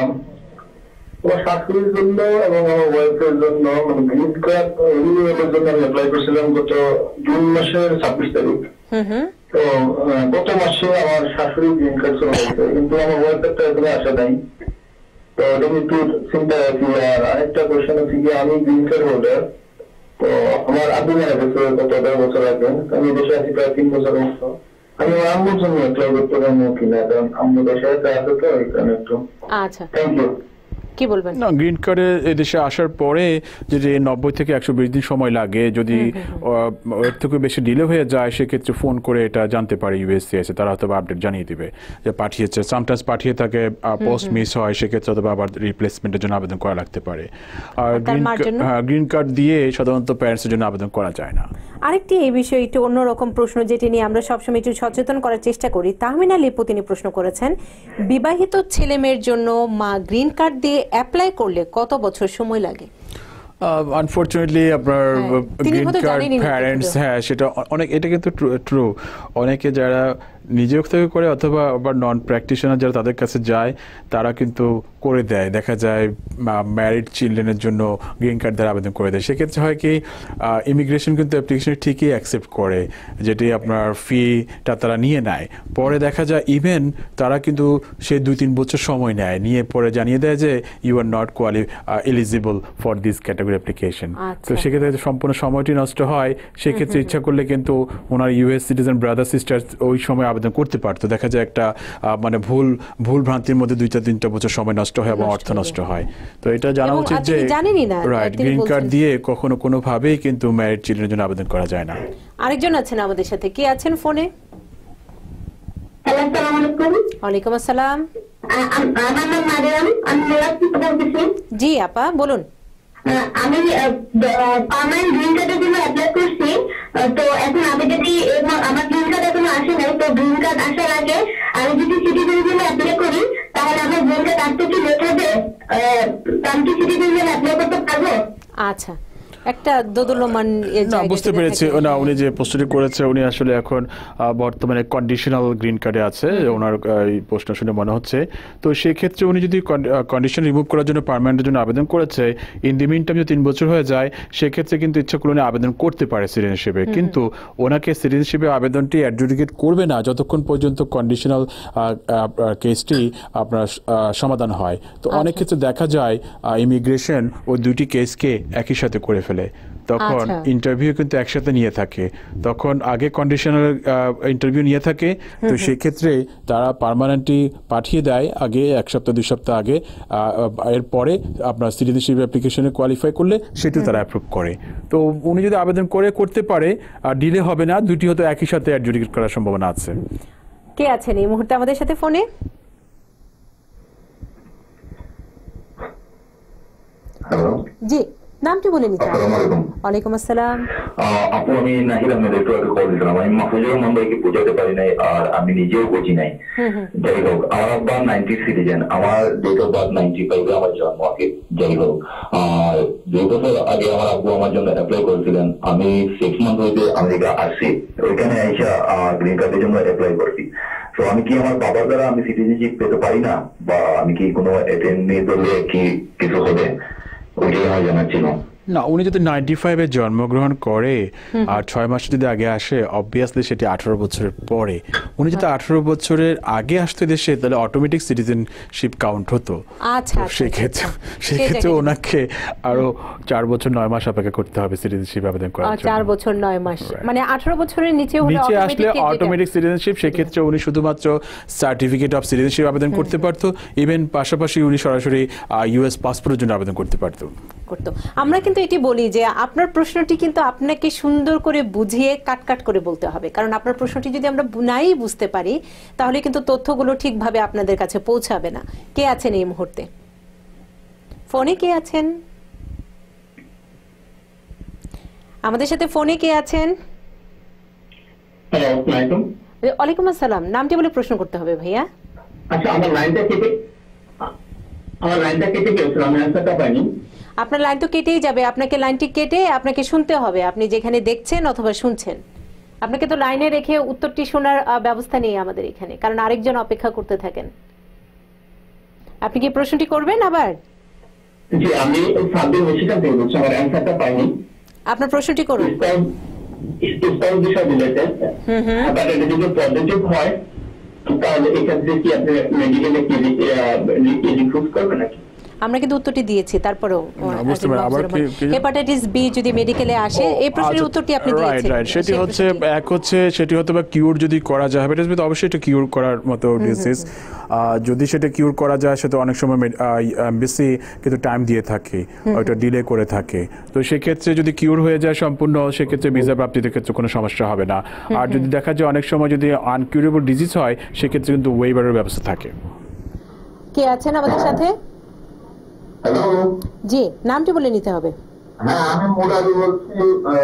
আমার শাশুড়ির জন্য এবং আমার ওয়াইফের জন্য মানে গ্রিন কার্ড রিনিউয়ালের জন্য আমি অ্যাপ্লাই করেছিলাম গত জুন মাসের 26 তারিখ। তো গত মাসে আমার শাশুড়ি গ্রিন কার্ড চলে গেছে, কিন্তু আমার ওয়াইফেরটা এখনো আসে নাই। তো এটা একটু চিন্তা আছি। আর আরেকটা কোয়েশ্চেন হচ্ছে কি, আমি গ্রিন কার্ড হোল্ডার, তো আমার আব্বু মারা গেছে গত 10 বছর আগে, আমি দেশে আছি প্রায় 3 বছর মতো। আমি আমার আম্মুর জন্য অ্যাপ্লাই করতে পারবো কিনা, কারণ আম্মু দেশে আছে তো এই কারণে একটু। আচ্ছা, থ্যাংক ইউ। কি বলবেন? না, গ্রিন কার্ডে এদেশে আসার পরে যদি 90 থেকে 120 দিন সময় লাগে, যদি এর থেকে বেশি ডিলে হয়ে যায় সেক্ষেত্রে ফোন করে এটা জানতে পারে ইউএসসিআইএস, তারা হয়তো আপডেট জানিয়ে দিবে যে পাঠিয়েছে। সামটাইমস পাঠিয়ে থাকে, পোস্ট মিস হয়, সেক্ষেত্রে হয়তো আবার রিপ্লেসমেন্টের জন্য আবেদন করা লাগতে পারে। আর গ্রিন কার্ড দিয়ে সাধারণত প্যারেন্টসের জন্য আবেদন করা যায় না। আরেকটি এই বিষয়ে একটু অন্যরকম প্রশ্ন, যেটি নিয়ে আমরা সবসময় একটু সচেতন করার চেষ্টা করি। তাহমিনা লিপু তিনি প্রশ্ন করেছেন, বিবাহিত ছেলে মেয়ের জন্য মা গ্রিন কার্ড দিয়ে অ্যাপ্লাই করলে কত বছর সময় লাগে? আনফরচুনেটলি আপনার গ্রিন কার্ড প্যারেন্টস, হ্যাঁ সেটা অনেক, এটা কিন্তু ট্রু, অনেকে যারা নিজেও থেকে করে অথবা আবার নন প্র্যাকটিশনার যারা তাদের কাছে যায় তারা কিন্তু করে দেয়, দেখা যায় ম্যারিড চিলড্রেনের জন্য গ্রিন কার্ড দ্বারা আবেদন করে দেয়। সেক্ষেত্রে হয় কি, ইমিগ্রেশন কিন্তু অ্যাপ্লিকেশন ঠিকই অ্যাকসেপ্ট করে, যেটি আপনার ফিটা তারা নিয়ে নেয়। পরে দেখা যায় ইভেন তারা কিন্তু সে 2-3 বছর সময় নেয়, নিয়ে পরে জানিয়ে দেয় যে you are not eligible for this category application. তো সেক্ষেত্রে সম্পূর্ণ সময়টি নষ্ট হয়। সেক্ষেত্রে ইচ্ছা করলে কিন্তু ওনার ইউএস সিটিজেন ব্রাদার সিস্টার ওই সময় আবেদন করতে পারতো। দেখা যায় একটা মানে ভুল ভ্রান্তির মধ্যে 2-3 বছর সময় নষ্ট হয় এবং অর্থ নষ্ট হয়। তো এটা জানা উচিত যে রাইট, গ্রিন কার্ড দিয়ে কখনো কোনোভাবেই কিন্তু ম্যারিড চিলড্রেনের জন্য আবেদন করা যায় না। আরেকজন আছেন আমাদের সাথে, কে আছেন ফোনে? আসসালামু আলাইকুম। ওয়ালাইকুম আসসালাম। আমার নাম মারিয়াম, আমি মেরাজ থেকে বলতেছি। জি আপা বলুন। আমি পার্মানেন্ট গ্রিন কার্ডের জন্য অ্যাপ্লাই করছি, তো এখন আমি যদি আমার গ্রিন কার্ড এখনো আসে নাই, তো গ্রিন কার্ড আসার আগে আমি যদি সিটিজেনের জন্য অ্যাপ্লাই করি তাহলে আমার গ্রিন কার্ড আসতে কি লেট হবে? আমি কি সিটিজেনের জন্য অ্যাপ্লাই করতে পারবো? আচ্ছা, একটা দোদুল্যমান না বুঝতে পেরেছি না উনি যে প্রশ্নটি করেছে উনি আসলে এখন বর্তমানে কন্ডিশনাল গ্রিন কার্ডে আছে ওনার এই প্রশ্ন শুনে মনে হচ্ছে। তো সেই ক্ষেত্রে উনি যদি কন্ডিশন রিমুভ করার জন্য পার্মানেন্টের জন্য আবেদন করেছে, ইন দি মিন টাইম যদি 3 বছর হয়ে যায় সেক্ষেত্রে কিন্তু ইচ্ছা করলে উনি আবেদন করতে পারে সিটিজেনশিপে, কিন্তু ওনাকে সিটিজেনশিপে আবেদনটি অ্যাডজুডিকেট করবে না যতক্ষণ পর্যন্ত কন্ডিশনাল কেসটি আপনার সমাধান হয়। তো অনেক ক্ষেত্রে দেখা যায় ইমিগ্রেশন ও দুটি কেসকে একই সাথে করে ফেলে, তখন ইন্টারভিউ কিন্তু একসাথে নিয়ে থাকে, তখন আগে কন্ডিশনাল ইন্টারভিউ নিয়ে থাকে, তো সেক্ষেত্রে তারা পার্মানেন্টলি পাঠিয়ে দেয় আগে 1 সপ্তাহ 2 সপ্তাহ আগে, এরপরে আপনার সিটিজেনশিপ অ্যাপ্লিকেশনে কোয়ালিফাই করলে সেটিও তারা অ্যাপ্রুভ করে। তো উনি যদি আবেদন করতে পারে, আর ডিলে হবে না, দুটি হয়তো একই সাথে অ্যাডজুডিকেট করার সম্ভাবনা আছে। কে আছেন এই মুহূর্তে আমাদের সাথে ফোনে? হ্যালো জি, নামটি বলে নিতে হবে। ওয়ালাইকুম আসসালাম। আপু আমি নাহিদ আহমেদ একটু আগে কল দিলাম। আমি মাহফুজুর রহমান ভাইকে বোঝাতে পারি নাই, আর আমি নিজেও বুঝি নাই। যাই হোক, আমার আব্বা 90 সিটিজেন, আমার ডেট অফ বার্থ 95 আমার জন্ম আগে। যাই হোক, আর 2 বছর আগে আমার আব্বু আমার জন্য অ্যাপ্লাই করেছিলেন। আমি 6 মান্থ হইতে আমেরিকা আসছি, ওইখানে আইসা গ্রিন কার্ডের জন্য অ্যাপ্লাই করছি। তো আমি কি আমার বাবার দ্বারা আমি সিটিজেনশিপ পেতে পারি না, বা আমি কি কোনো অ্যাটেন্ডেন্স ধরলে কি কিছু হবে, ওইটাই আমার জানার ছিল। না, উনি যদি 95-এ জন্মগ্রহণ করে আর 6 মাস যদি আগে আসে, অবভিয়াসলি সেটি 18 বছরের পরে। উনি যদি 18 বছরের আগে আসতে দেশে, তাহলে অটোমেটিক সিটিজেনশিপ কাউন্ট হতো। আচ্ছা, সেক্ষেত্রে ওনাকে আরো 4 বছর 9 মাস অপেক্ষা করতে হবে সিটিজেনশিপ আবেদন করার জন্য। 4 বছর 9 মাস, মানে 18 বছরের নিচে আসলে অটোমেটিক সিটিজেনশিপ। সেক্ষেত্রে উনি শুধুমাত্র সার্টিফিকেট অফ সিটিজেনশিপ আবেদন করতে পারতো, ইভেন পাশাপাশি উনি সরাসরি ইউএস পাসপোর্টের জন্য আবেদন করতে পারতো। আমরা কিন্তু এটি বলি যে আপনার প্রশ্নটি কিন্তু আপনাকে সুন্দর করে বুঝিয়ে কাট করে বলতে হবে, কারণ আপনার প্রশ্নটি যদি আমরা নাই বুঝতে পারি তাহলে কিন্তু তথ্যগুলো ঠিকভাবে আপনাদের কাছে পৌঁছাবে না। কে আছেন এই মুহূর্তে ফোনে? কে আছেন আমাদের সাথে ফোনে? কে আছেন? ওয়ালাইকুম আসসালাম। নামটি বলে প্রশ্ন করতে হবে ভাইয়া। আচ্ছা, আমার লাইনটা কেটে গেছিল, আমি আনসারটা পাইনি। আপনার লাইন তো কেটেই যাবে, আপনাকে লাইনটি কেটে আপনাকে শুনতে হবে, আপনি যেখানে দেখছেন অথবা শুনছেন। আপনাকে তো লাইনে রেখে উত্তরটি শোনার ব্যবস্থা নেই আমাদের এখানে, কারণ আরেকজন অপেক্ষা করতে থাকেন। আপনি কি প্রশ্নটি করবেন আবার? জি, আমি সাবজেক্ট মিশিগান থেকে বলছি, আমার অ্যানসারটা পাইনি। আপনার প্রশ্নটি করুন। স্পাউস বিষয় রিলেটেড, বাট এটা যদি পজিটিভ হয় তাহলে এক্ষেত্রে কি আপনি মেডিকেলে কি রিক্রুট করবেন নাকি? আমরা কিন্তু উত্তরটি দিয়েছি, তারপরেও হেপাটাইটিস বি যদি মেডিকেলে আসে, এই প্রশ্নের উত্তরটি আপনি দিয়েছেন। রাইট, সেটি হয়তো বা কিউর যদি করা যায়, হেপাটাইটিস বি তো অবশ্যই এটা কিউর করার মতো ডিজিজ। যদি সেটা কিউর করা যায়, সেটা অনেক সময় এমবিসি কিন্তু টাইম দিয়ে থাকে, ওটা ডিলে করে থাকে। তো সেক্ষেত্রে যদি কিউর হয়ে যায় সম্পূর্ণ, সেক্ষেত্রে ভিসা প্রাপ্তির ক্ষেত্রে কোনো সমস্যা হবে না। আর যদি দেখা যায় অনেক সময় যদি আনকিউরেবল ডিজিজ হয়, সেক্ষেত্রে কিন্তু ওয়েভারের ব্যবস্থা থাকে। কে আছেন আমাদের সাথে? হ্যালো জি, নামটি বলে নিতে হবে। হ্যাঁ, আমি মুরাদি বলছি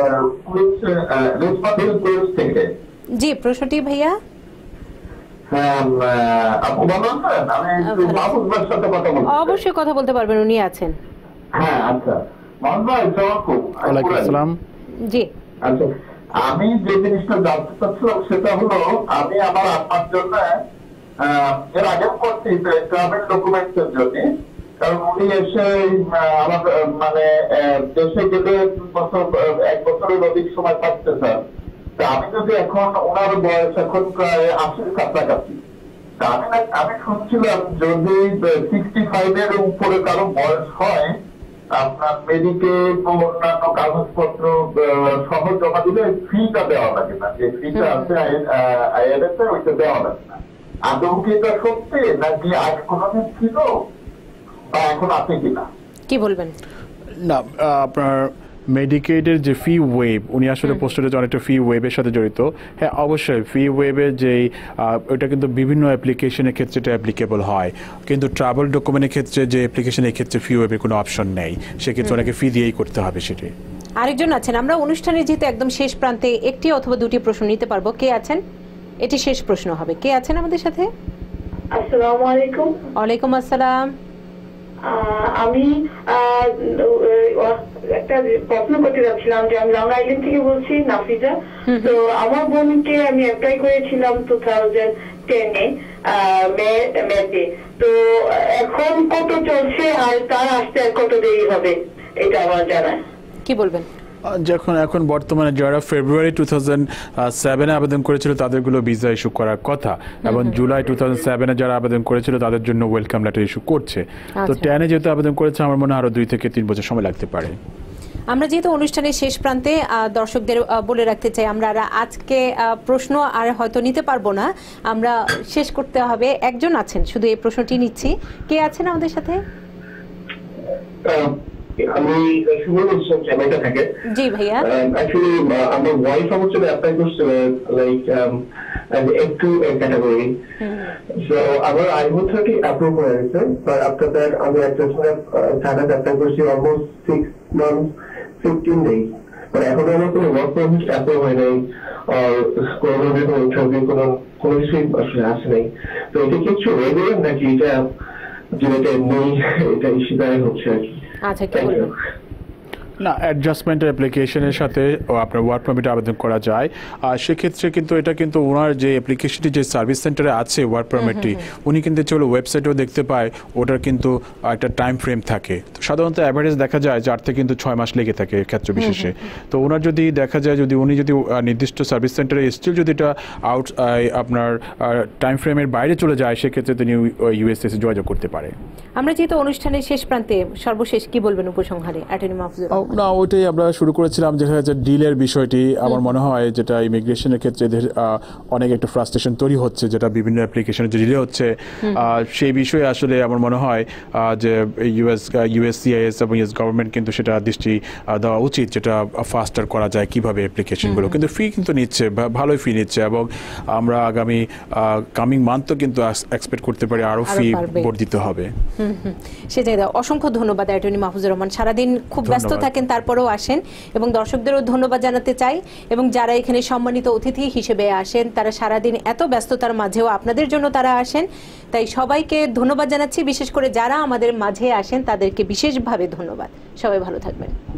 রেসপন্সিবল থেকে। জি, প্রশ্নটি ভাইয়া। হ্যাঁ, আপু ভালো আছেন? আমি মাহফুজ ভাইয়ের সাথে কথা বলছি। অবশ্যই কথা বলতে পারবেন, উনি আছেন। হ্যাঁ, আচ্ছা মাহফুজ ভাই, ওয়ালাইকুম আসসালাম। জি, আচ্ছা, আমি যে জিনিসটা জানতে চাচ্ছিলাম সেটা হলো, আমি আমার আপনার জন্য এর আগে করছি ট্রাভেল ডকুমেন্টসের জন্য, কারণ উনি এসে আমার মানে দেশে গেলে 1 বছরের অধিক সময় থাকতে চান। তা আমি যদি এখন, ওনার বয়স এখন প্রায় 80-র কাছাকাছি, তা আমি শুনছিলাম যদি 65 এর উপরে কারো বয়স হয়, আপনার মেডিকেল ও অন্যান্য কাগজপত্র সহ জমা দিলে ফিটা দেওয়া লাগে না, যে ফিটা আছে আইআরএস এ, ওইটা দেওয়া লাগে না। আদৌ কি এটা সত্যি, নাকি আগে কোনোদিন ছিল, বা এখন আছে কিনা, কি বলবেন? না, আপনার মেডিকেডের যে ফি ওয়েভ, উনি আসলে পোস্টারে অনেকটা ফি ওয়েভের সাথে জড়িত। হ্যাঁ, অবশ্যই ফি ওয়েভের যে ওটা কিন্তু বিভিন্ন অ্যাপ্লিকেশনের ক্ষেত্রে এটা অ্যাপ্লিকেবল হয়, কিন্তু ট্রাভেল ডকুমেন্টের ক্ষেত্রে যে অ্যাপ্লিকেশনের ক্ষেত্রে ফি ওয়েভের কোনো অপশন নেই, সেক্ষেত্রে ওনাকে ফি দিয়েই করতে হবে সেটি। আরেকজন আছেন, আমরা অনুষ্ঠানের যেহেতু একদম শেষ প্রান্তে একটি অথবা দুটি প্রশ্ন নিতে পারবো। কে আছেন? এটি শেষ প্রশ্ন হবে। কে আছেন আমাদের সাথে? আসসালামু আলাইকুম। ওয়ালাইকুম আসসালাম। আমি একটা প্রশ্ন করতে যাচ্ছিলাম যে আমি লং আইল্যান্ড থেকে বলছি, নাফিজা। তো আমার বোনকে আমি অ্যাপ্লাই করেছিলাম 2010-এ মেতে। তো এখন কত চলছে আর তার আসতে আর কত দেরি হবে, এটা আমার জানা। কি বলবেন? এখন বর্তমানে যারা ফেব্রুয়ারি 2007-এ আবেদন করেছিল তাদেরগুলো ভিসা ইস্যু করার কথা, এবং জুলাই 2007-এ যারা আবেদন করেছিল তাদের জন্য ওয়েলকাম লেটার ইস্যু করছে। তো 10-এ যেহেতু আবেদন করেছে, আমার মনে হয় আরো 2 থেকে 3 বছর সময় লাগতে পারে। আমরা যেহেতু অনুষ্ঠানের শেষ প্রান্তে, দর্শকদের বলে রাখতে চাই আমরা আজকে প্রশ্ন আর হয়তো নিতে পারবো না, আমরা শেষ করতে হবে। একজন আছেন, শুধু এই প্রশ্নটি নিচ্ছি। কে আছেন আমাদের সাথে? আমি সুমন হোসেন, জ্যামাইকা থেকে। জি ভাইয়া। অ্যাকচুয়ালি আমার ওয়াইফ আমার জন্য অ্যাপ্লাই করছে লাইক F2 ক্যাটাগরি। সো আমার I-130 অ্যাপ্রুভ হয়ে গেছে, বাট আফটার দ্যাট আমি একটা স্ট্যাটাস অ্যাপ্লাই করছি অলমোস্ট 6 months 15 days, বাট এখনো আমার কোনো ওয়ার্ক পারমিট অ্যাপ্রুভ হয় নাই, আর কোনো ইন্টারভিউ কোনো কিছুই আসলে আসে নাই। তো এটা কিছু রেগুলার নাকি এটা যেটা এমনি এটা ইস্যু দাঁড়ায় হচ্ছে আর কি? আচ্ছা, কি বলবেন? না, অ্যাডজাস্টমেন্টের অ্যাপ্লিকেশনের সাথে আপনার ওয়ার্ক পারমিট আবেদন করা যায়। আর সেক্ষেত্রে কিন্তু এটা কিন্তু ওনার যে অ্যাপ্লিকেশনটি যে সার্ভিস সেন্টারে আছে ওয়ার্ক পারমিটটি, উনি কিন্তু চলো ওয়েবসাইটেও দেখতে পায়, ওটার কিন্তু একটা টাইম ফ্রেম থাকে। তো সাধারণত অ্যাভারেজ দেখা যায় 4 থেকে কিন্তু 6 মাস লেগে থাকে ক্ষেত্র বিশেষে। তো ওনার যদি দেখা যায়, যদি উনি যদি নির্দিষ্ট সার্ভিস সেন্টারে স্টিল যদি এটা আপনার টাইম ফ্রেমের বাইরে চলে যায়, সেক্ষেত্রে তিনি ইউএসএসে যোগাযোগ করতে পারে। আমরা যেহেতু অনুষ্ঠানের শেষ প্রান্তে, সর্বশেষ কি বলবেন উপসংহারে অ্যাটর্নি মাহফুজুর? না, ওইটাই আমরা শুরু করেছিলাম, যেটা হচ্ছে ডিলের বিষয়টি। আমার মনে হয় যেটা ইমিগ্রেশনের ক্ষেত্রে অনেক একটা ফ্রাস্ট্রেশন তৈরি হচ্ছে, যেটা বিভিন্ন অ্যাপ্লিকেশনে যে ডিলে হচ্ছে, সেই বিষয়ে আসলে আমার মনে হয় যে ইউএসসিআইএস এবং ইউএস গভর্নমেন্ট কিন্তু সেটা দৃষ্টি দেওয়া উচিত, যেটা ফাস্টার করা যায় কিভাবে অ্যাপ্লিকেশনগুলো। কিন্তু ফি কিন্তু নিচ্ছে, ভালোই ফি নিচ্ছে, এবং আমরা আগামী কামিং মান্থও কিন্তু এক্সপেক্ট করতে পারি আরও ফি বর্ধিত হবে। সেটাই। অসংখ্য ধন্যবাদ অ্যাটর্নি মাহফুজুর রহমান, সারাদিন খুব ব্যস্ত থাকেন, তারপরেও আসেন, এবং দর্শকদেরও ধন্যবাদ জানাতে চাই। এবং যারা এখানে সম্মানিত অতিথি হিসেবে আসেন, তারা সারাদিন এত ব্যস্ততার মাঝেও আপনাদের জন্য তারা আসেন, তাই সবাইকে ধন্যবাদ জানাচ্ছি। বিশেষ করে যারা আমাদের মাঝে আসেন তাদেরকে বিশেষভাবে ধন্যবাদ। সবাই ভালো থাকবেন।